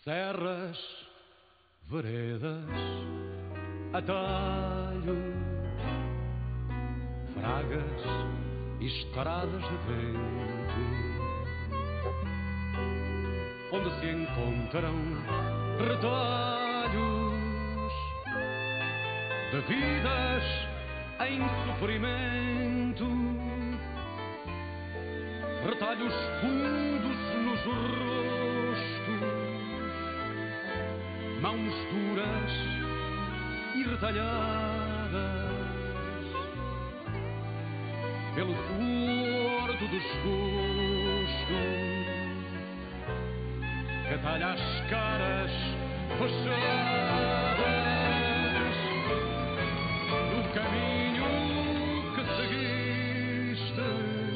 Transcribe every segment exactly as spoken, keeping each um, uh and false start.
serras, veredas, atalhos, fragas e estradas de vento, onde se encontram retalhos de vidas em sofrimento, retalhos fundos nos rostos, mãos duras e retalhadas pelo suor do desgosto que talha as caras fechadas no caminho que seguiste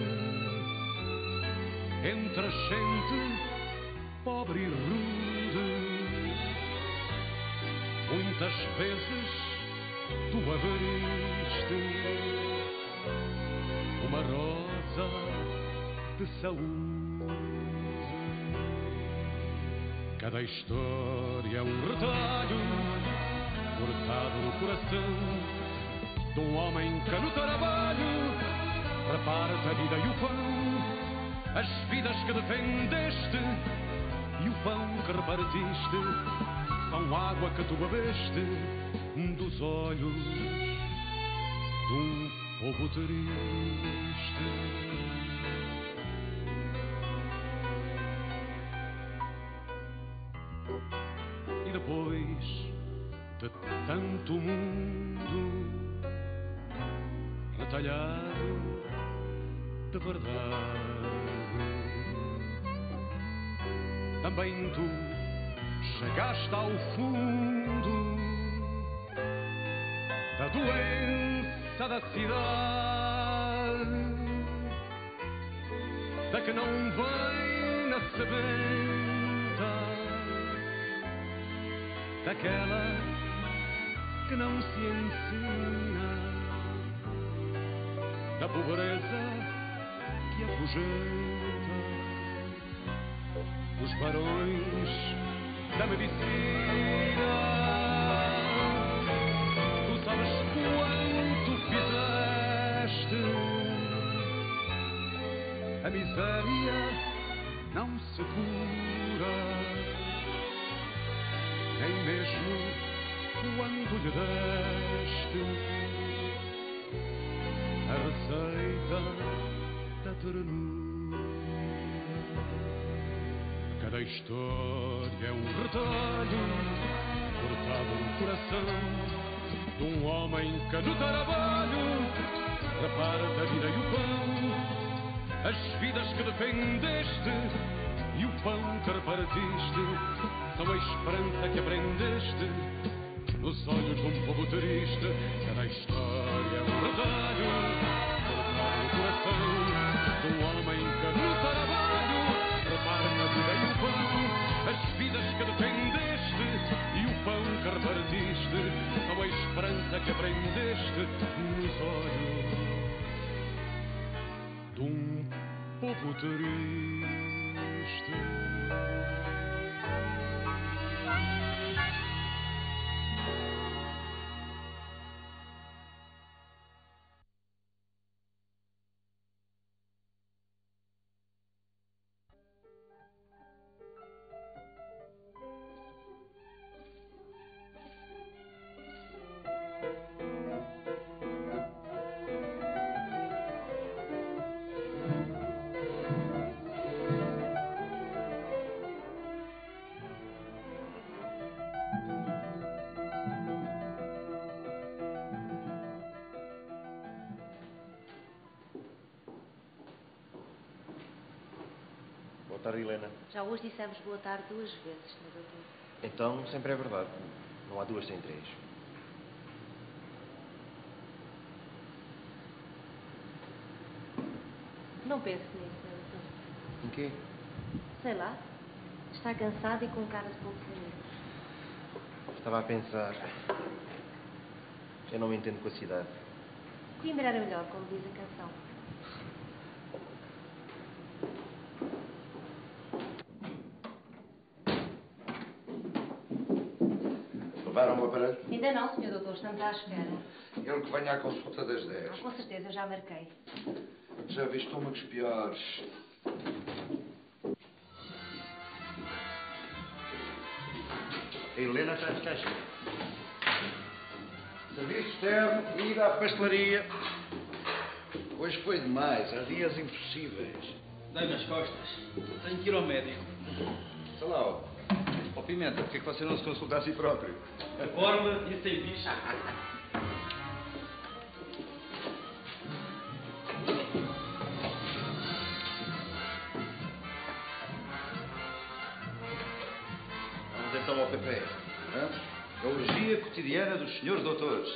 entre a gente pobre e rude. Muitas vezes tu abriste uma rosa de saúde. Cada história é um retalho cortado no coração de um homem que no trabalho reparte a vida e o pão, as vidas que defendeste e o pão que repartiste são água que tu bebeste dos olhos de um povo triste. E depois de tanto mundo retalhado de verdade, também tu chegaste ao fundo da doença da cidade, da que não vem na sebenta, daquela que não se ensina, da pobreza que afugenta os barões da medicina. Tu sabes quanto fizeste, a miséria não se cura, nem mesmo quando lhe deste a receita da ternura. Cada história é um retalho cortado no coração de um homem que no trabalho reparte a vida e o pão, as vidas que defendeste e o pão que repartiste são a esperança que aprendeste nos olhos de um povo triste. Cada história é um retalho cortado no coração de um homem que no trabalho reparte a vida e o pão, as vidas que defendeste e o pão que repartiste são a esperança que aprendeste nos olhos de um povo triste. Boa tarde, Helena. Já hoje dissemos boa tarde duas vezes, senhor doutor. Então, sempre é verdade. Não há duas sem três. Não pense nisso, senhor doutor. Em quê? Sei lá. Está cansado e com cara de poucos amigos. Estava a pensar. Eu não me entendo com a cidade. Coimbra era melhor, como diz a canção. doutor? Ainda não, senhor doutor, estamos à espera. Ele que venha à consulta das dez. Ah, com certeza, eu já marquei. Já vi estômagos piores. A Helena está de caixa. Serviço externo, comida à pastelaria. Hoje foi demais, há dias impossíveis. Dai-me as costas. Tenho que ir ao médico. Sei lá, ó. Ó Pimenta, porquê que você não se consulta a si próprio? A forma e sem bicho. Vamos então ao café. Vamos? A orgia cotidiana dos senhores doutores.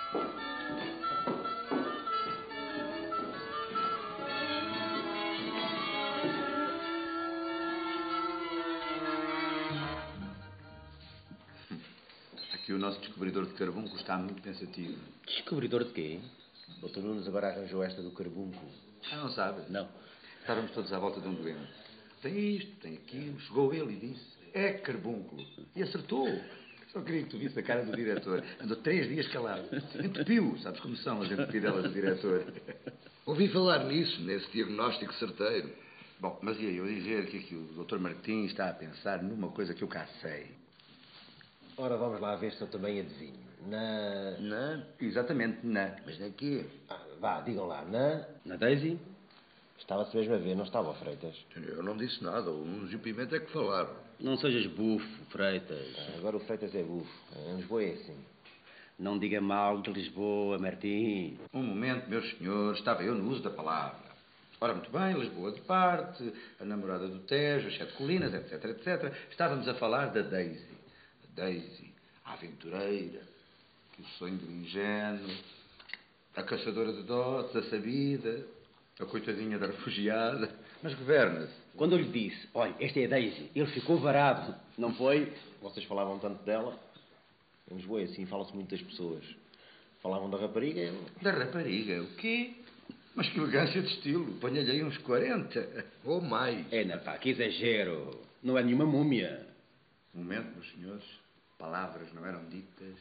Aqui o nosso descobridor de carbúnculo está muito pensativo. Descobridor de quê? O doutor Nunes agora arranjou esta do carbúnculo. Ah, não sabe? Não. Estávamos todos à volta de um doente. Tem isto, tem aquilo. Chegou ele e disse: é carbúnculo. E acertou. Só queria que tu visse a cara do diretor. Andou três dias calado. Entupiu. Sabes como são as entupidelas do diretor? Ouvi falar nisso, nesse diagnóstico certeiro. Bom, mas ia eu dizer que aqui o doutor Martins está a pensar numa coisa que eu cá sei. Ora, vamos lá ver se eu também adivinho. Na... Na? Exatamente, na. Mas na quê? Ah, vá, digam lá. Na... Na Daisy? Estava-se mesmo a ver, não estava, Freitas? Eu não disse nada. O Nunes e o Pimenta é que falaram. Não sejas bufo, Freitas. Ah, agora o Freitas é bufo. Em Lisboa é assim. Não diga mal de Lisboa, Martim. Um momento, meus senhores, estava eu no uso da palavra. Ora, muito bem, Lisboa de parte, a namorada do Tejo, as sete colinas, etc, etcétera. Estávamos a falar da Daisy. A Daisy, a aventureira, o sonho do ingênuo, a caçadora de dotes, a sabida, a coitadinha da refugiada. Mas governa-se. Quando eu lhe disse, olha, esta é a Daisy, ele ficou varado, não foi? Vocês falavam tanto dela? Em Lisboa é assim, fala-se muito das pessoas. Falavam da rapariga. Eu... Da rapariga? O quê? Mas que elegância de estilo. Ponha-lhe aí uns quarenta. Ou mais. É, não, pá, que exagero. Não é nenhuma múmia. Um momento, meus senhores. Palavras não eram ditas.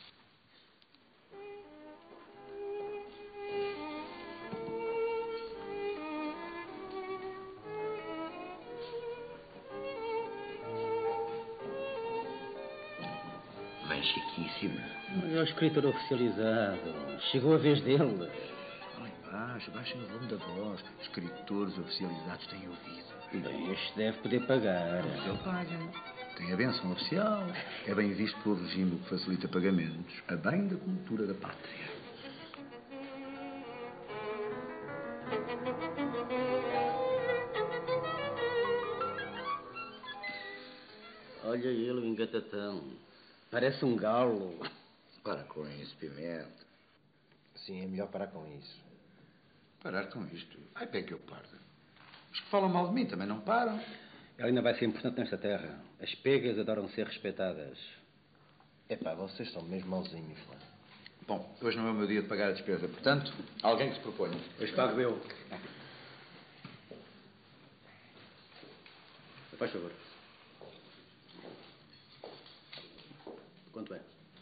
Bem chiquíssima. É o escritor oficializado. Chegou a vez dele. Falem baixo, baixem o volume da voz. Escritores oficializados têm ouvido. Bem, este deve poder pagar. Mas ele paga. Tem a benção oficial. É bem visto pelo regime que facilita pagamentos. A bem da cultura da pátria. Olha ele, o engatatão. Parece um galo. Para com isso, Pimenta. Sim, é melhor parar com isso. Parar com isto? Ai, pé que eu parda. Os que falam mal de mim também não param. Ela ainda vai ser importante nesta terra. As pegas adoram ser respeitadas. Epá, vocês são mesmo mauzinhos, pá. Bom, hoje não é o meu dia de pagar a despesa. Portanto, alguém que se proponha. Hoje pago eu. Faz favor. Quanto é?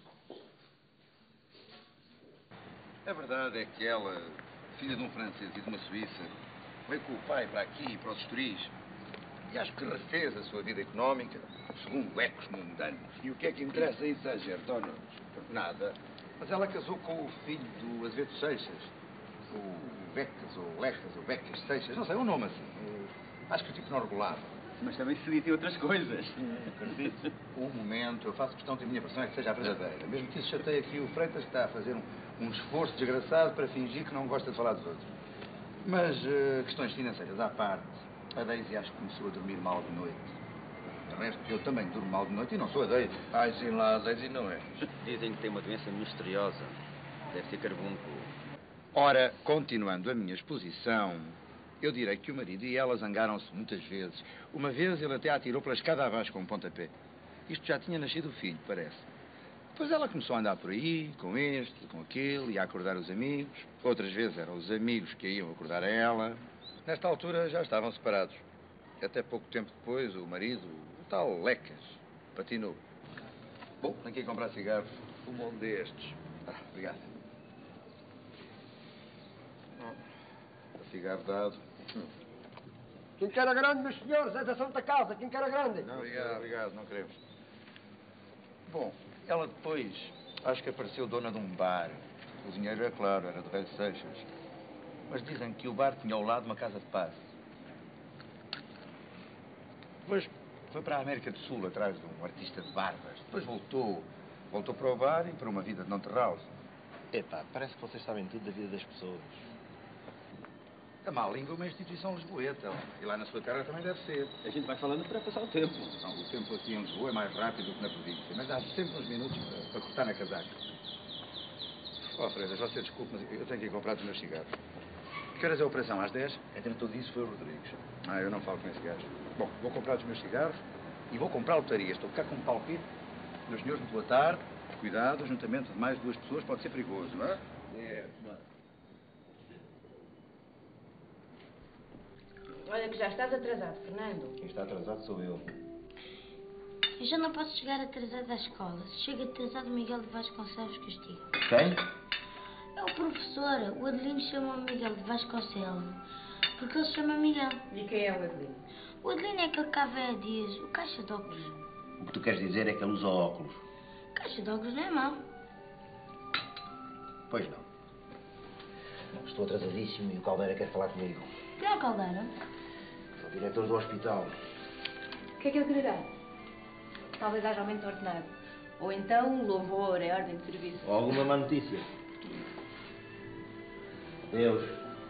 A verdade é que ela, filha de um francês e de uma suíça, veio com o pai para aqui, para os Estoris, e acho que refez a sua vida económica segundo ecos mundanos. E o que é que interessa isso a gente, ou não? Nada. Mas ela casou com o filho do Azevedo Seixas. O Vecas, ou Lecas, ou Vecas Seixas, não sei, um nome assim. Acho que o tipo não regulava. Mas também se dizem outras coisas. Acredito. Um momento, eu faço questão de a minha versão é que seja a verdadeira. Mesmo que isso chateie aqui o Freitas, está a fazer um, um esforço desgraçado para fingir que não gosta de falar dos outros. Mas uh, questões financeiras à parte, a Daisy acho que começou a dormir mal de noite. De resto, eu também durmo mal de noite e não sou a Daisy. Ai, sim lá, a Daisy não é. Dizem que tem uma doença misteriosa. Deve ser carbúnculo. Ora, continuando a minha exposição, eu direi que o marido e ela zangaram-se muitas vezes. Uma vez ele até a atirou pela escada abaixo com um pontapé. Isto já tinha nascido o filho, parece. Depois ela começou a andar por aí, com este, com aquele, e a acordar os amigos. Outras vezes eram os amigos que a iam acordar a ela. Nesta altura já estavam separados. Até pouco tempo depois, o marido, o tal Lecas, patinou. Bom, tenho que ir comprar cigarros. fumo um destes. Ah, obrigado. O cigarro dado. Quinqueira Grande, meus senhores, é da Santa Casa, Quinqueira Grande. Não, obrigado, obrigado, não queremos. Bom, ela depois, acho que apareceu dona de um bar. O dinheiro, é claro, era do velho Seixas. Mas dizem que o bar tinha ao lado uma casa de passe. Depois foi para a América do Sul, atrás de um artista de barbas. Depois voltou. Voltou para o bar e para uma vida de não terraus. Epá, parece que vocês sabem tudo da vida das pessoas. A má língua é uma instituição lisboeta. E lá na sua terra também deve ser. A gente vai falando para passar o tempo. Não, o tempo aqui em Lisboa é mais rápido do que na província. Mas há sempre uns minutos para, para cortar na casaca. Oh, Freitas, você desculpe, mas eu tenho que ir comprar os meus cigarros. Que horas é a operação? Às dez? Entre tudo isso foi o Rodrigues. Ah, eu não falo com esse gajo. Bom, vou comprar os meus cigarros e vou comprar lotaria. Estou a ficar com um palpite. Meus senhores, muito boa tarde. Cuidado, o juntamento de mais duas pessoas pode ser perigoso, não é? É, mano. Olha que já estás atrasado, Fernando. Quem está atrasado sou eu. Eu já não posso chegar atrasado à escola. Se chega atrasado, Miguel de Vasconcelos castiga. Quem? É o professor. O Adelino chama-o Miguel de Vasconcelos porque ele se chama Miguel. E quem é o Adelino? O Adelino é aquele que cá vem há dias, o caixa de óculos. O que tu queres dizer é que ele usa óculos. Caixa de óculos não é mau. Pois não. Estou atrasadíssimo e o Caldeira quer falar comigo. Quem é o Caldeira? É o diretor do hospital. O que é que ele quererá? Talvez haja aumento ordenado. Ou então louvor, é ordem de serviço. Ou alguma má notícia. Deus.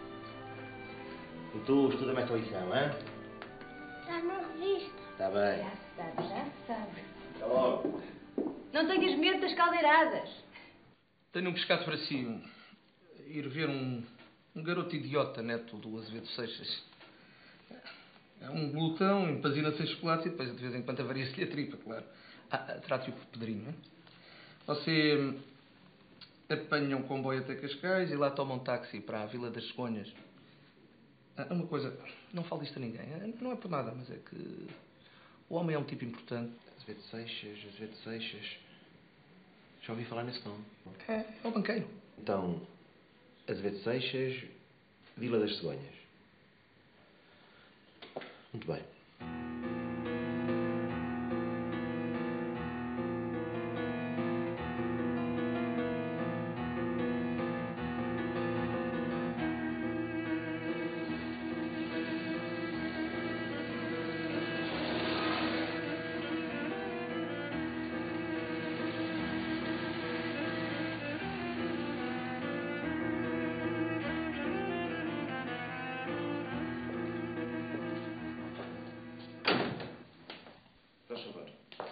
E tu estuda-me esta lição, hã? Está na revista. Está bem. Já se sabe, já se sabe. Até logo. Não tenhas medo das caldeiradas. Tenho um pescado para si. Um, ir ver um, um garoto idiota, neto do Azevedo Seixas. É um glutão, empazina-se em chocolate e depois de vez em quando avaria-se-lhe a tripa, claro. Ah, trate-o por Pedrinho, não é? Você hum, apanha um comboio até Cascais e lá toma um táxi para a Vila das Cegonhas. Ah, uma coisa, não falo disto a ninguém, não é por nada, mas é que o homem é um tipo importante. Azevedo Seixas, Azevedo Seixas. Já ouvi falar nesse nome. É, é o banqueiro. Então, Azevedo Seixas, Vila das Cegonhas. Muito bem. Faz favor.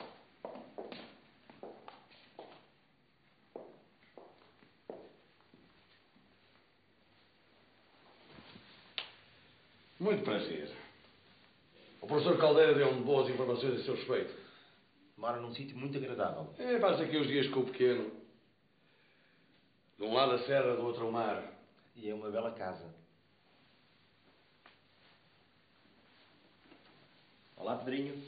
Muito prazer. O professor Caldeira deu-me boas informações a seu respeito. Mora num sítio muito agradável. É, passa aqui os dias com o pequeno. De um lado a serra, do outro o mar. E é uma bela casa. Olá, Pedrinho.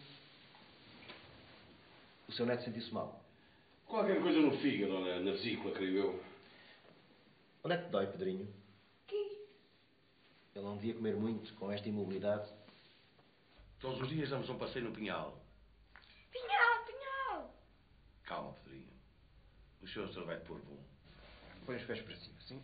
O seu neto sentiu-se mal. Qualquer coisa no fígado, ou na, na vesícula, creio eu. Onde é que te dói, Pedrinho? Aqui. Ele não devia comer muito com esta imobilidade. Todos os dias damos um passeio no Pinhal. Pinhal, Pinhal. Calma, Pedrinho. O senhor só vai pôr bom. Põe os pés para cima, sim?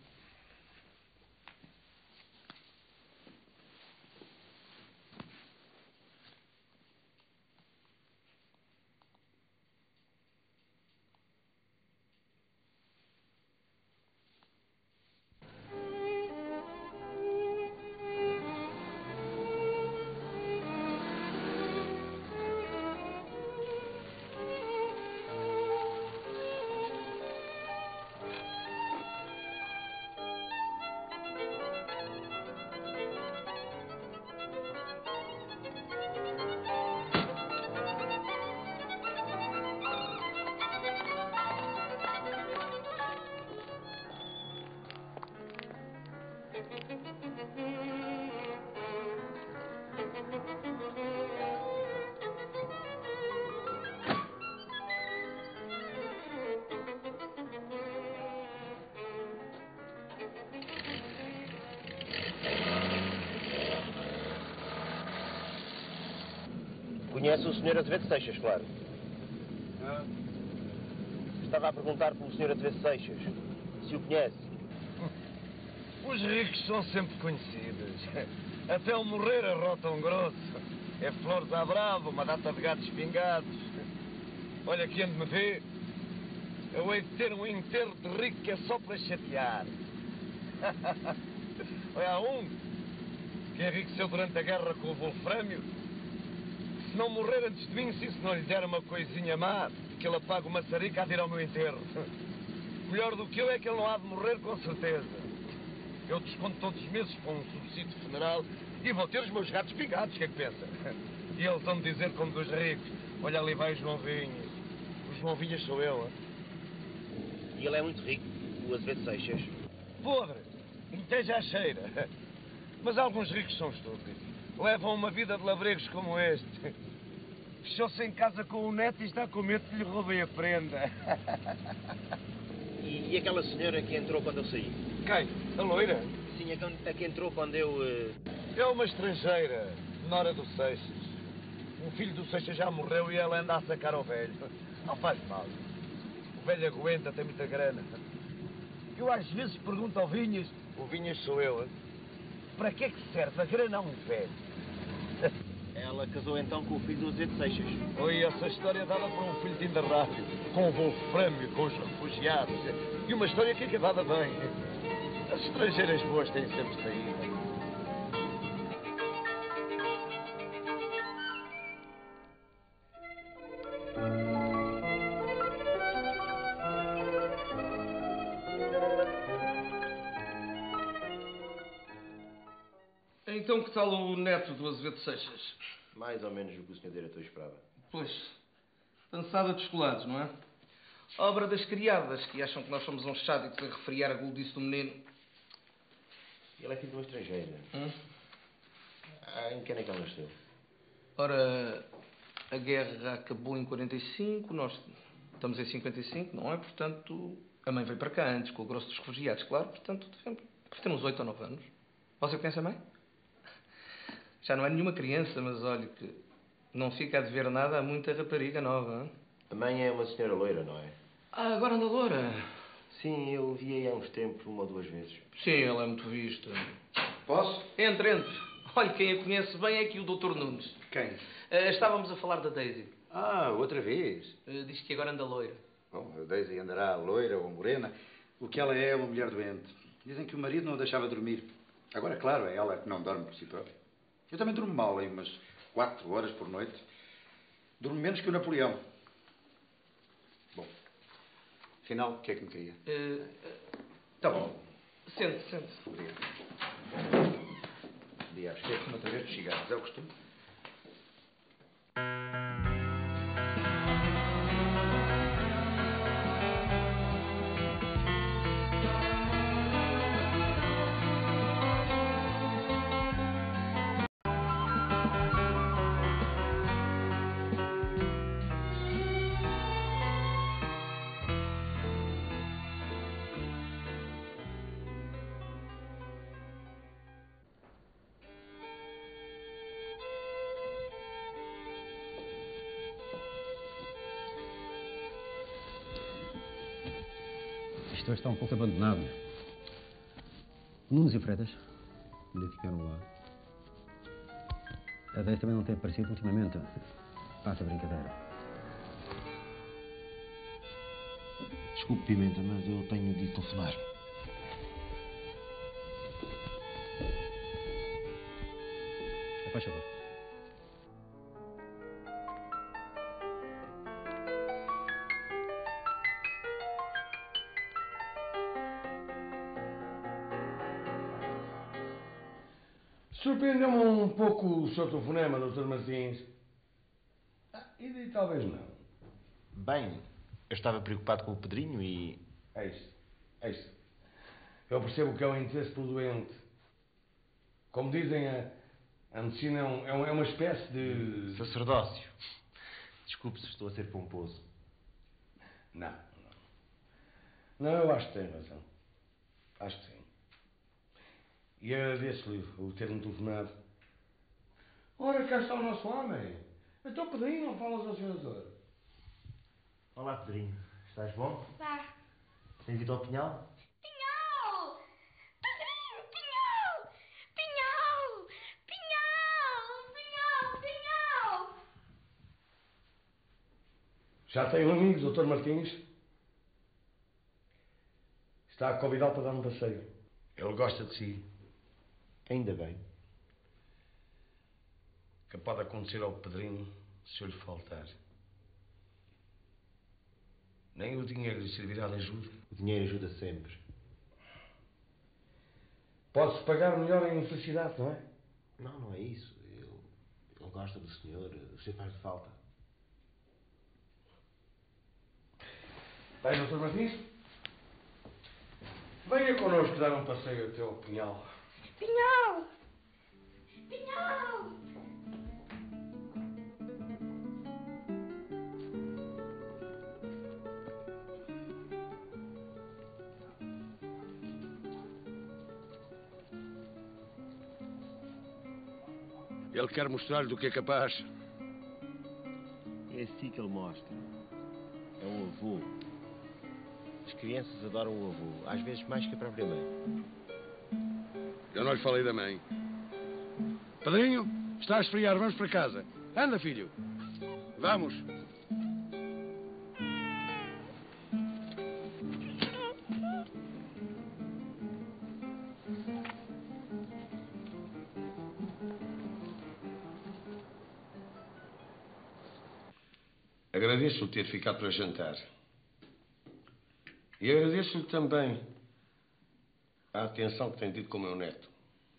Conhece o senhor Azevedo Seixas, claro. Ah. Estava a perguntar pelo senhor Azevedo Seixas, se o conhece. Os ricos são sempre conhecidos. Até ao morrer arrotam grosso. É flores à brava, uma data de gatos pingados. Olha, quem me vê, eu hei de ter um enterro de rico que é só para chatear. Olha, há um que enriqueceu durante a guerra com o Wolfrâmio. Se não morrer antes de mim, se isso não lhe der uma coisinha má, que ele apague o maçarico, há de ir ao meu enterro. Melhor do que eu é que ele não há de morrer, com certeza. Eu desconto todos os meses com um subsídio funeral e vou ter os meus gatos pingados, o que é que pensa? E eles vão dizer como dos ricos: olha, ali vai o João Vinhas. O João Vinhas sou eu, hein? E ele é muito rico, o Azevedo Seixas. Podre, esteja à cheira. Mas alguns ricos são estúpidos. Levam uma vida de labregos como este. Fechou-se em casa com o neto e está com medo que lhe roubem a prenda. E, e aquela senhora que entrou quando eu saí? Quem? A loira? Sim, a que, a que entrou quando eu... Uh... É uma estrangeira, nora do Seixas. O filho do Seixas já morreu e ela anda a sacar ao velho. Não faz mal. O velho aguenta, tem muita grana. Eu às vezes pergunto ao Vinhas, o Vinhas sou eu, hein? Para que é que serve a grana a um velho? Ela casou então com o filho do Azevedo Seixas. Oi, essa história dada por um filho de Indarrábio, com o Wolfrâmio, com os refugiados. E uma história que acabava bem. As estrangeiras boas têm sempre saída. Então, que tal o neto do Azevedo Seixas? Mais ou menos o que o senhor diretor esperava. Pois, dançada de chocolates, não é? Obra das criadas, que acham que nós somos uns sádicos a refriar a guldice do menino. Ele é filho de uma estrangeira. Hum? Ah, em que ano é que ele nasceu? Ora, a guerra acabou em quarenta e cinco, nós estamos em cinquenta e cinco, não é? Portanto, a mãe veio para cá antes, com o grosso dos refugiados, claro. Portanto, temos oito ou nove anos. Você conhece a mãe? Já não é nenhuma criança, mas olha que não fica a dever nada a muita rapariga nova. Hein? A mãe é uma senhora loira, não é? Ah, agora anda loura? Sim, eu vi aí há uns tempos, uma ou duas vezes. Sim, ela é muito vista. Posso? Entre, entre. Olha, quem a conhece bem é aqui o doutor Nunes. Quem? Uh, estávamos a falar da Daisy. Ah, outra vez. Uh, diz que agora anda loira. Bom, a Daisy andará loira ou morena. O que ela é é uma mulher doente. Dizem que o marido não a deixava dormir. Agora, claro, é ela que não dorme por si própria. Eu também durmo mal, aí umas quatro horas por noite. Durmo menos que o Napoleão. Bom, afinal, o que é que me queria? Uh, uh, tá bom. Sente, sente. Obrigado. Aliás, esquece-me outra vez dos cigarros, é o costume. Isto está um pouco abandonado. Nunes e Freitas, onde ficaram lá? A Deise também não tem aparecido ultimamente. Passa a brincadeira. Desculpe, Pimenta, mas eu tenho de telefonar. Faz favor. Surpreendeu-me um pouco o seu telefonema, doutor Martins. Ah, e, e talvez não. Bem, eu estava preocupado com o Pedrinho e... É isso, é isso. Eu percebo que é um interesse pelo doente. Como dizem, a, a medicina é, um, é, um, é uma espécie de... Sacerdócio. Desculpe se estou a ser pomposo. Não, não. Não, eu acho que tem razão. Acho que sim. E agradeço-lhe o ter-me telefonado. Ora, cá está o nosso homem. Então, Pedrinho, não falas ao senhor doutor? Olá, Pedrinho. Estás bom? Tá. Tens ido ao Pinhal? Pinhal! Pedrinho, Pinhal! Pinhal! Pinhal! Pinhal! Pinhal! Já tem um amigo, doutor Martins. Está a convidá-lo para dar um passeio. Ele gosta de si. Ainda bem. Que pode acontecer ao Pedrinho se eu lhe faltar. Nem o dinheiro lhe servirá de ajuda. O dinheiro ajuda sempre. Pode-se pagar melhor em infelicidade, não é? Não, não é isso. Ele, ele gosta do senhor. O senhor faz-lhe falta. Bem, doutor Martins? Venha connosco dar um passeio até ao Pinhal. Pinhal! Pinhal! Ele quer mostrar-lhe do que é capaz. É assim que ele mostra. É um avô. As crianças adoram o avô, às vezes mais que a própria mãe. Eu não lhe falei da mãe. Padrinho, está a esfriar, vamos para casa. Anda, filho. Vamos. Agradeço-lhe ter ficado para jantar. E agradeço-lhe também a atenção que tem tido com o meu neto.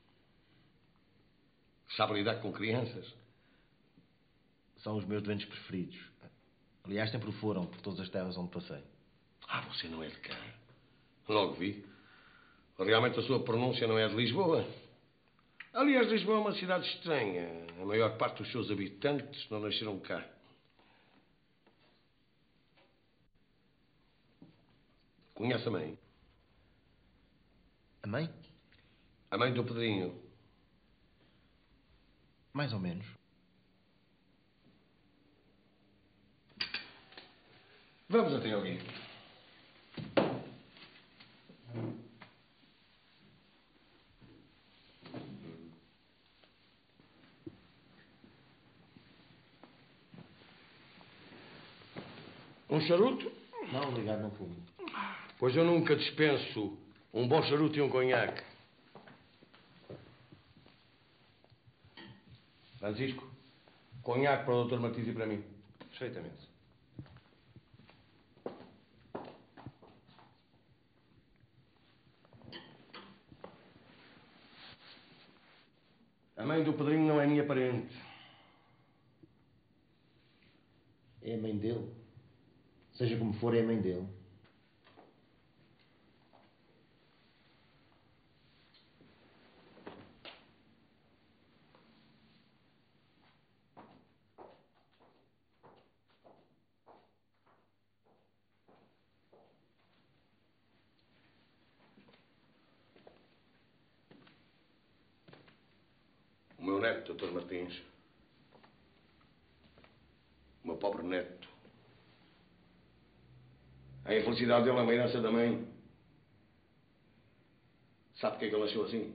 Sabe lidar com crianças? São os meus doentes preferidos. Aliás, sempre o foram por todas as terras onde passei. Ah, você não é de cá. Logo vi. Realmente a sua pronúncia não é de Lisboa. Aliás, Lisboa é uma cidade estranha. A maior parte dos seus habitantes não nasceram cá. Conhece a mãe? A mãe? A mãe do Pedrinho. Mais ou menos. Vamos até alguém. Um charuto? Não, obrigado, não fumo. Pois eu nunca dispenso um bom charuto e um conhaque. Francisco, conhaque para o doutor Martins e para mim. Perfeitamente. A mãe do Pedrinho não é minha parente. É a mãe dele. Seja como for, é a mãe dele. O meu neto, doutor Martins. O meu pobre neto. A infelicidade dele é uma herança da mãe. Sabe porque é que ele nasceu assim?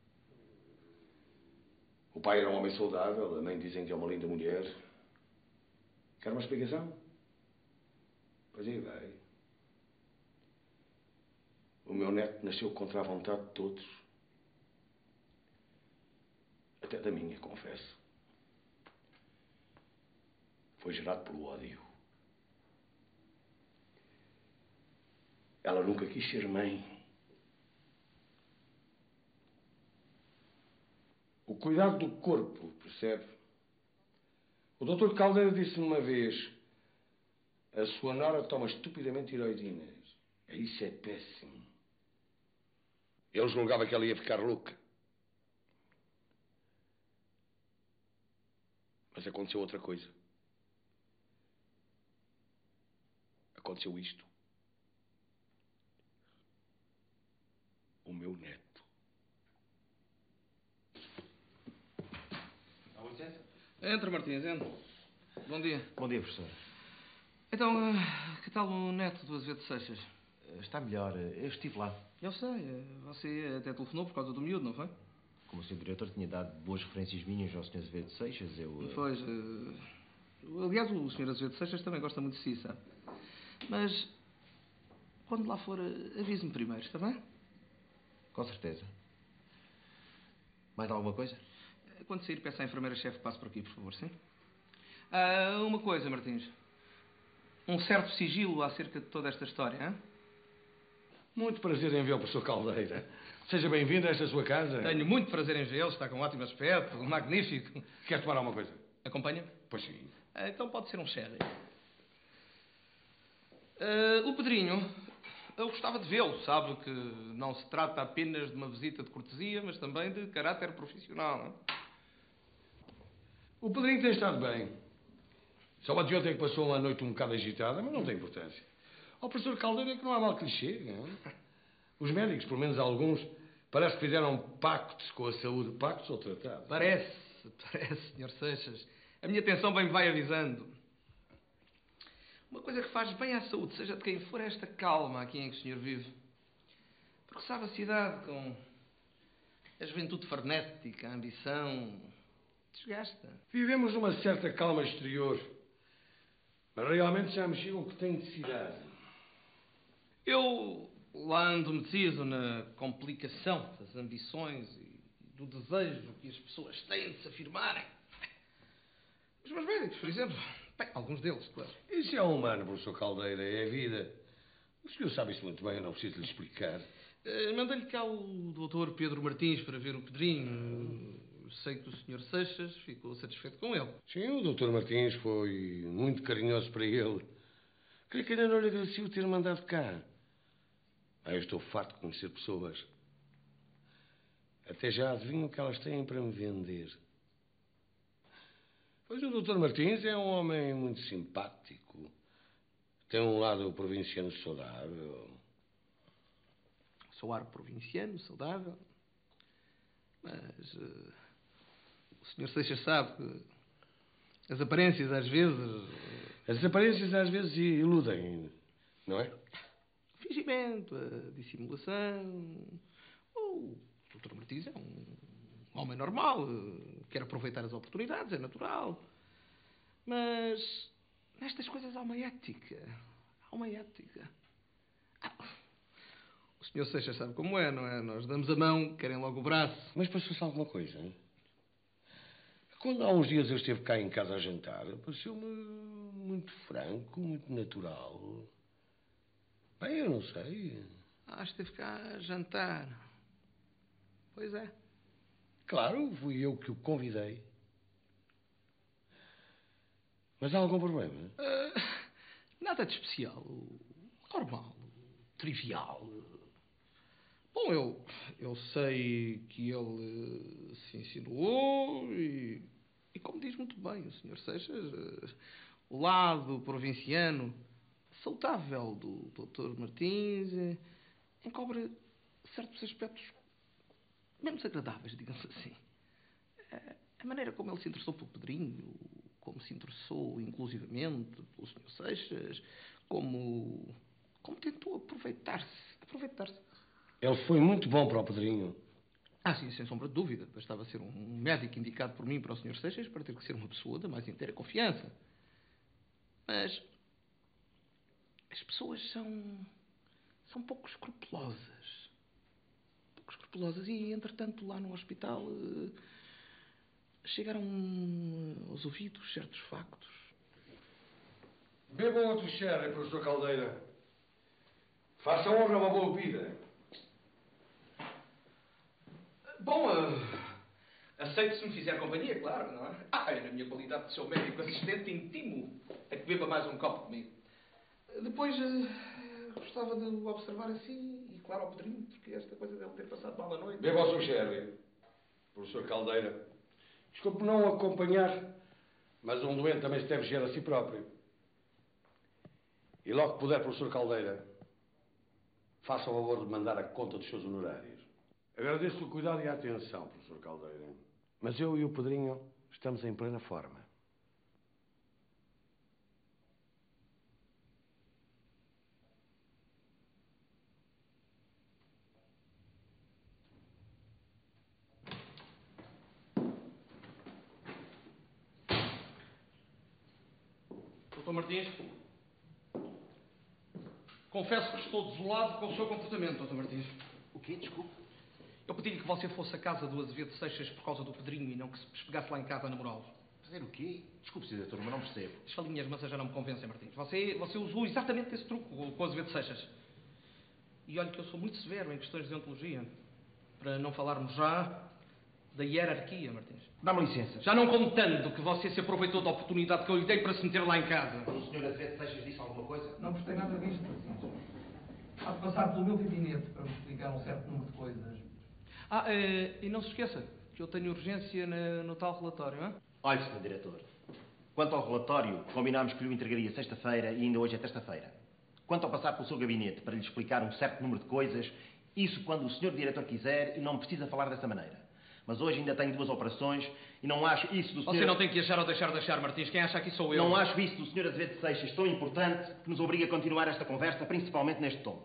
O pai era um homem saudável, a mãe dizem que é uma linda mulher. Quer uma explicação? Pois aí vai. O meu neto nasceu contra a vontade de todos. Até da minha, confesso. Foi gerado pelo ódio. Ela nunca quis ser mãe. O cuidado do corpo, percebe? O doutor Caldeira disse-me uma vez: a sua nora toma estupidamente tiroidinas. Isso é péssimo. Ele julgava que ela ia ficar louca. Mas aconteceu outra coisa. Aconteceu isto. O meu neto. Dá licença. Entra, Martins, entra. Bom dia. Bom dia, professor. Então, que tal o neto do Azevedo Seixas? Está melhor. Eu estive lá. Eu sei. Você até telefonou por causa do miúdo, não foi? Como o senhor diretor tinha dado boas referências minhas ao senhor Azevedo Seixas, eu... Pois. Uh... Aliás, o senhor Azevedo Seixas também gosta muito de si, sabe? Mas, quando lá for, avise-me primeiro, está bem? Com certeza. Mais alguma coisa? Quando sair, peça à enfermeira-chefe que passe por aqui, por favor, sim? Ah, uma coisa, Martins. Um certo sigilo acerca de toda esta história, hein? Muito prazer em vê-lo, professor Caldeira. Seja bem-vindo a esta sua casa. Tenho muito prazer em vê-lo, está com um ótimo aspecto, magnífico. Quer tomar alguma coisa? Acompanha? Pois sim. Ah, então pode ser um sherry. Uh, o Pedrinho, eu gostava de vê-lo, sabe que não se trata apenas de uma visita de cortesia, mas também de caráter profissional, não é? O Pedrinho tem estado bem. Só a de ontem que passou uma noite um bocado agitada, mas não tem importância. Ao professor Caldeira é que não há mal que lhe chegue, não é? Os médicos, pelo menos alguns, parece que fizeram pactos com a saúde. Pactos ou tratados? Parece, parece, senhor Seixas. A minha atenção bem me vai avisando. Uma coisa que faz bem à saúde, seja de quem for, é esta calma aqui em que o senhor vive. Porque sabe, a cidade com a juventude frenética, a ambição, desgasta. Vivemos numa certa calma exterior, mas realmente já me chega o que tem de cidade. Eu lá ando metido na complicação das ambições e do desejo que as pessoas têm de se afirmarem. Os meus médicos, por exemplo. Bem, alguns deles, claro. Isso é humano, professor Caldeira, é a vida. O senhor sabe isso muito bem, eu não preciso lhe explicar. Uh, Mandei-lhe cá o doutor Pedro Martins para ver o Pedrinho. Uh, sei que o senhor Seixas ficou satisfeito com ele. Sim, o doutor Martins foi muito carinhoso para ele. Creio que ainda não lhe agradeci o ter mandado cá. Ah, eu estou farto de conhecer pessoas. Até já adivinho o que elas têm para me vender. Pois o doutor Martins é um homem muito simpático. Tem um lado provinciano saudável. Sou ar provinciano, saudável. Mas uh, o senhor Seixas sabe que as aparências às vezes... As aparências às vezes iludem, não é? O fingimento, a dissimulação... O doutor Martins é um homem normal, quer aproveitar as oportunidades, é natural. Mas nestas coisas há uma ética. Há uma ética. Ah, o senhor Seixas sabe como é, não é? Nós damos a mão, querem logo o braço. Mas passou-se alguma coisa, hein? Quando há uns dias eu esteve cá em casa a jantar, pareceu-me muito franco, muito natural. Bem, eu não sei. Ah, esteve cá a jantar. Pois é. Claro, fui eu que o convidei. Mas há algum problema? Uh, nada de especial. Normal. Trivial. Bom, eu, eu sei que ele se insinuou e, e como diz muito bem o senhor Seixas, uh, o lado provinciano saudável do doutor Martins uh, encobre certos aspectos menos agradáveis, digamos assim. Uh, a maneira como ele se interessou pelo Pedrinho, como se interessou inclusivamente pelo senhor Seixas, como, como tentou aproveitar-se. Aproveitar-se. Ele foi muito bom para o Pedrinho. Ah, sim, sem sombra de dúvida. Bastava ser um médico indicado por mim para o senhor Seixas para ter que ser uma pessoa da mais inteira confiança. Mas as pessoas são, são pouco escrupulosas. Pouco escrupulosas. E, entretanto, lá no hospital uh, chegaram aos ouvidos certos factos. Bebam outro sherry, professor Caldeira. Faça honra a uma boa bebida. Bom, uh, aceito se me fizer companhia, claro, não é? Ah, na minha qualidade de seu médico assistente, intimo a que beba mais um copo comigo. Depois, uh, gostava de o observar assim, e claro, ao Pedrinho, porque esta coisa dele ter passado mal a noite... Beba o seu sherry, professor Caldeira. Desculpe não o acompanhar, mas um doente também se deve gerar a si próprio. E logo que puder, professor Caldeira, faça o favor de mandar a conta dos seus honorários. Agradeço o cuidado e a atenção, professor Caldeira. Mas eu e o Pedrinho estamos em plena forma. doutor Martins, confesso que estou desolado com o seu comportamento, doutor Martins. O quê? Desculpe. Eu pedi-lhe que você fosse à casa do Azevedo Seixas por causa do Pedrinho e não que se espegasse lá em casa a namorá-lo. Fazer o quê? Desculpe, senhor doutor, mas não percebo. As falinhas maçãs já não me convencem, Martins. Você, você usou exatamente esse truque com o Azevedo Seixas. E olha que eu sou muito severo em questões de deontologia. Para não falarmos já da hierarquia, Martins. Dá-me licença. Já não contando que você se aproveitou da oportunidade que eu lhe dei para se meter lá em casa. O senhor Azevedo Seixas disse alguma coisa? Não gostei nada disto, Martins. Há de passar pelo meu gabinete para me explicar um certo número de coisas. Ah, eh, e não se esqueça que eu tenho urgência na, no tal relatório, hein? Olhe, senhor Diretor. Quanto ao relatório, combinámos que lhe o entregaria sexta-feira e ainda hoje é terça-feira. Quanto ao passar pelo seu gabinete para lhe explicar um certo número de coisas, isso quando o senhor Diretor quiser e não precisa falar dessa maneira. Mas hoje ainda tenho duas operações e não acho isso do senhor... Você não tem que achar ou deixar de achar, Martins. Quem acha aqui sou eu. Não acho isso do senhor Azevedo Seixas tão importante que nos obriga a continuar esta conversa, principalmente neste tom.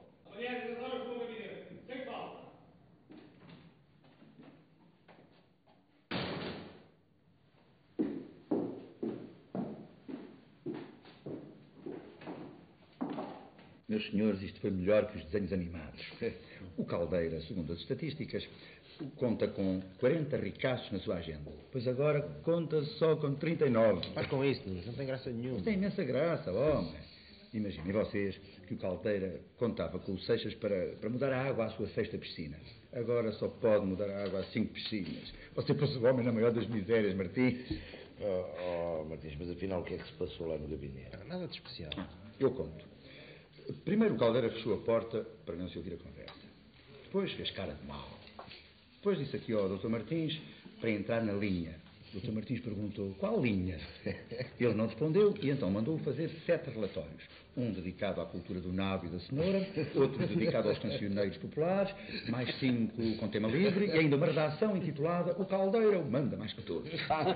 Meus senhores, isto foi melhor que os desenhos animados. O Caldeira, segundo as estatísticas, conta com quarenta ricaços na sua agenda. Pois agora conta só com trinta e nove. Para com isso, não tem graça nenhuma. Tem imensa graça, homem. Imaginem vocês que o Caldeira contava com o Seixas para, para mudar a água à sua sexta piscina. Agora só pode mudar a água a cinco piscinas. Você pôs o homem na maior das misérias, Martins. Oh, oh, Martins, mas afinal o que é que se passou lá no gabinete? Nada de especial. Eu conto. Primeiro o Caldeira fechou a porta para não se ouvir a conversa. Depois fez cara de mau. Depois disse aqui ao doutor Martins para entrar na linha. O doutor Martins perguntou qual linha. Ele não respondeu e então mandou fazer sete relatórios. Um dedicado à cultura do nabo e da cenoura, outro dedicado aos cancioneiros populares, mais cinco com tema livre e ainda uma redação intitulada O Caldeira manda mais que todos.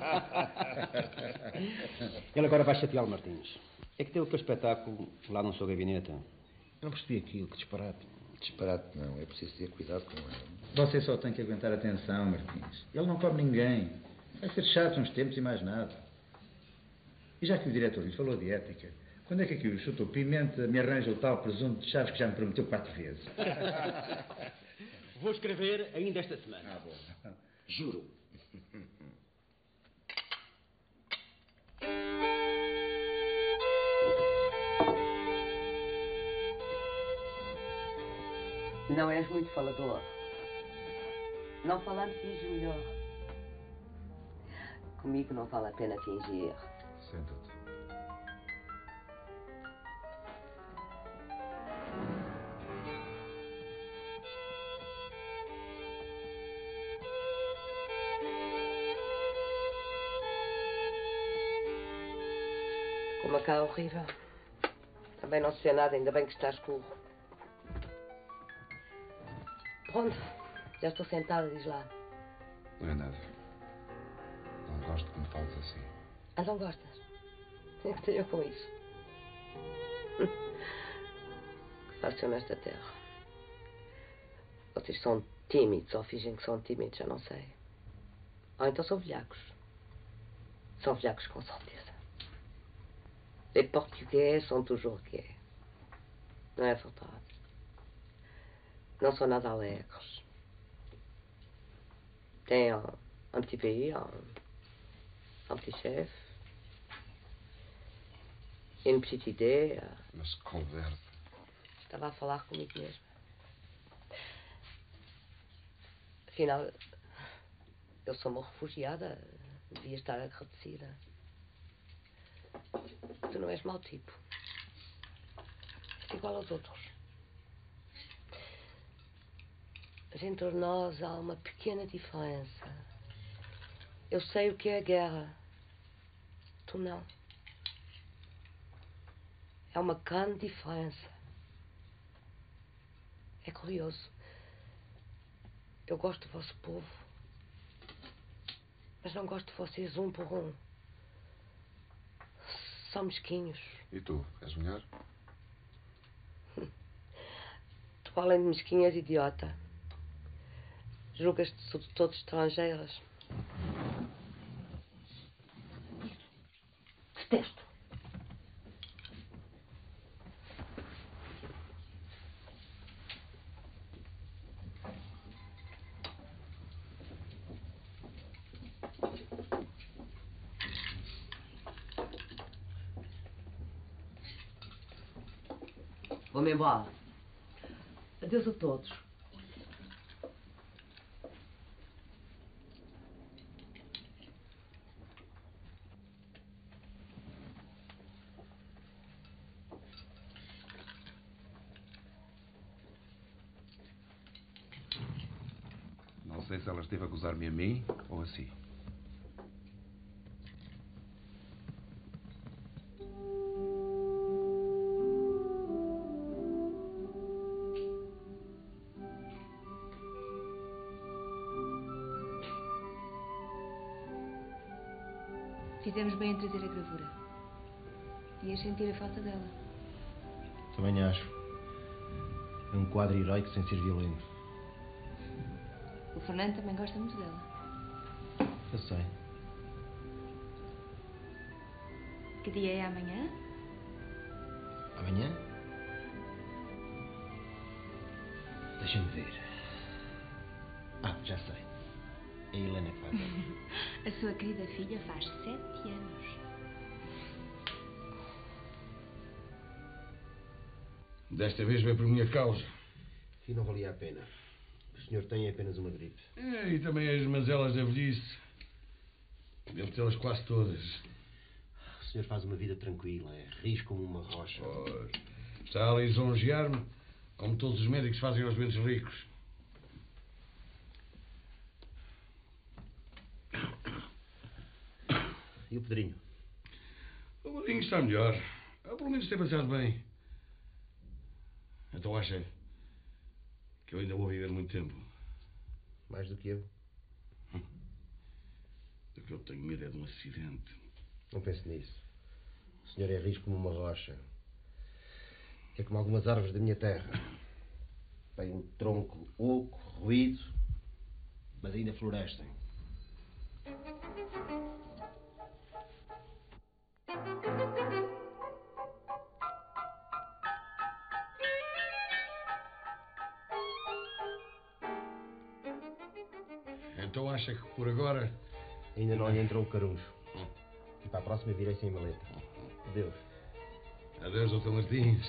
Ele agora vai chatear o Martins. É que tem o teu espetáculo lá no seu gabinete. Não percebi aquilo, que disparate. Disparate não, é preciso ter cuidado com ele. Você só tem que aguentar a tensão, Martins. Ele não come ninguém. Vai ser chato uns tempos e mais nada. E já que o diretor lhe falou de ética, quando é que aqui o Chuto Pimenta me arranja o tal presunto de chaves que já me prometeu quatro vezes? Vou escrever ainda esta semana. Ah, bom. Juro. Não és muito falador. Não falando finge melhor. Comigo não vale a pena fingir. Senta-te. Como cá é horrível. Também não se vê nada, ainda bem que está escuro. Pronto, já estou sentada, diz lá. Não é nada. Não gosto que me fales assim. Ah, não gostas? O que tenho com isso? Que faço eu nesta terra? Vocês são tímidos ou fingem que são tímidos, já não sei. Ou então são velhacos. São velhacos com certeza. Les português são toujours gays. Não é verdade? Não são nada alegres. Têm um, um petit pays, um, um petit chef, une petite idée. Mas que conversa. Estava a falar comigo mesmo. Afinal, eu sou uma refugiada. Devia estar agradecida. Tu não és mau tipo. És igual aos outros. Mas entre nós há uma pequena diferença. Eu sei o que é a guerra. Tu não. É uma grande diferença. É curioso. Eu gosto do vosso povo. Mas não gosto de vocês um por um. São mesquinhos. E tu? És melhor? Tu, além de mesquinha, és idiota. Julgas-te sobre todos estrangeiras. Detesto. Vou-me embora. Adeus a todos. Não sei se ela esteve a gozar-me a mim ou a si. Fizemos bem em trazer a gravura. Ias sentir a falta dela. Também acho. É um quadro heroico sem ser violento. O Fernando também gosta muito dela. Eu sei. Que dia é amanhã? Amanhã? Deixa-me ver. Ah, já sei. É a Helena que vai ver. A sua querida filha faz sete anos. Desta vez veio por minha causa. E não valia a pena. O senhor tem apenas uma gripe. É, e também as mazelas da velhice. Devo tê-las quase todas. O senhor faz uma vida tranquila, é rijo como uma rocha. Pois. Está a lisonjear-me, como todos os médicos fazem aos doentes ricos. E o Pedrinho? O Pedrinho está melhor. Pelo menos tem passado bem. Então acha que eu ainda vou viver muito tempo? Mais do que eu. O que eu tenho medo é de um acidente. Não pense nisso. O senhor é rijo como uma rocha. É como algumas árvores da minha terra. Tem um tronco oco, ruído, mas ainda florescem. Então acha que por agora... Ainda não lhe entrou o caruncho. E para a próxima virei sem maleta. Adeus. Adeus, doutor Martins.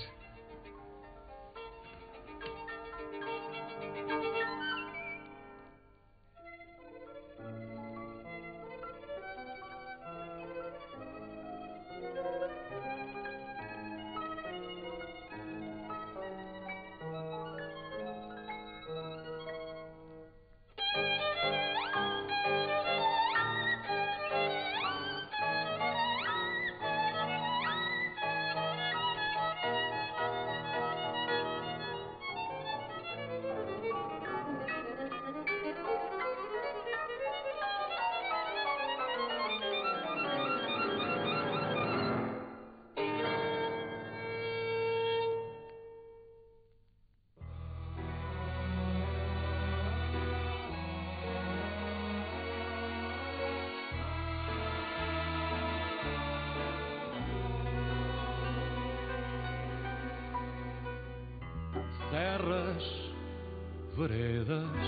Serras, veredas,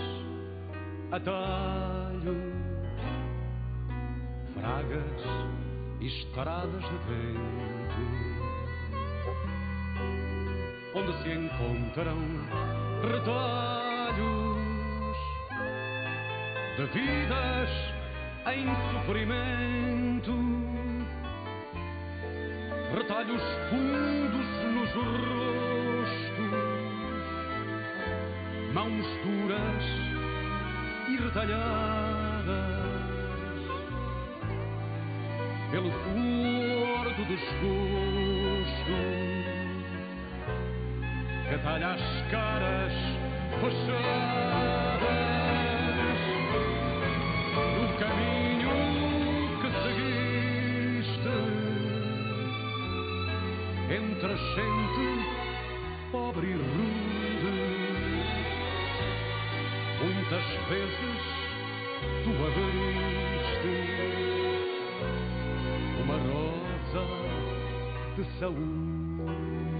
atalhos, fragas e estradas de vento, onde se encontram retalhos de vidas em sofrimento, retalhos fundos nos rostos, mãos duras e retalhadas pelo furor do desgosto que talha as caras fechadas no caminho que seguiste entre a gente pobre e rude. Muitas vezes tu abriste uma rosa de saúde.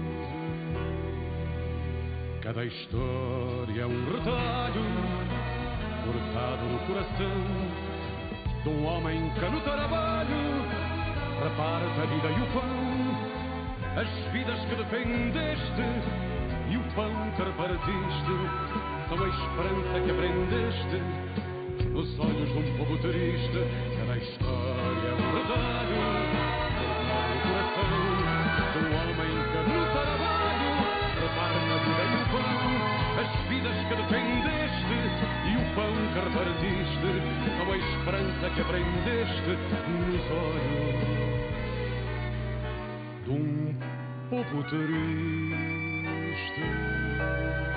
Cada história é um retalho cortado no coração de um homem que no trabalho reparte a vida e o pão as vidas que defendeste e o pão que repartiste são a esperança que aprendeste nos olhos de um povo triste. Cada história é um retalho do coração de um homem que no trabalho repara na vida e o pão. As vidas que defendeste e o pão que repartiste são a esperança que aprendeste nos olhos de um povo triste.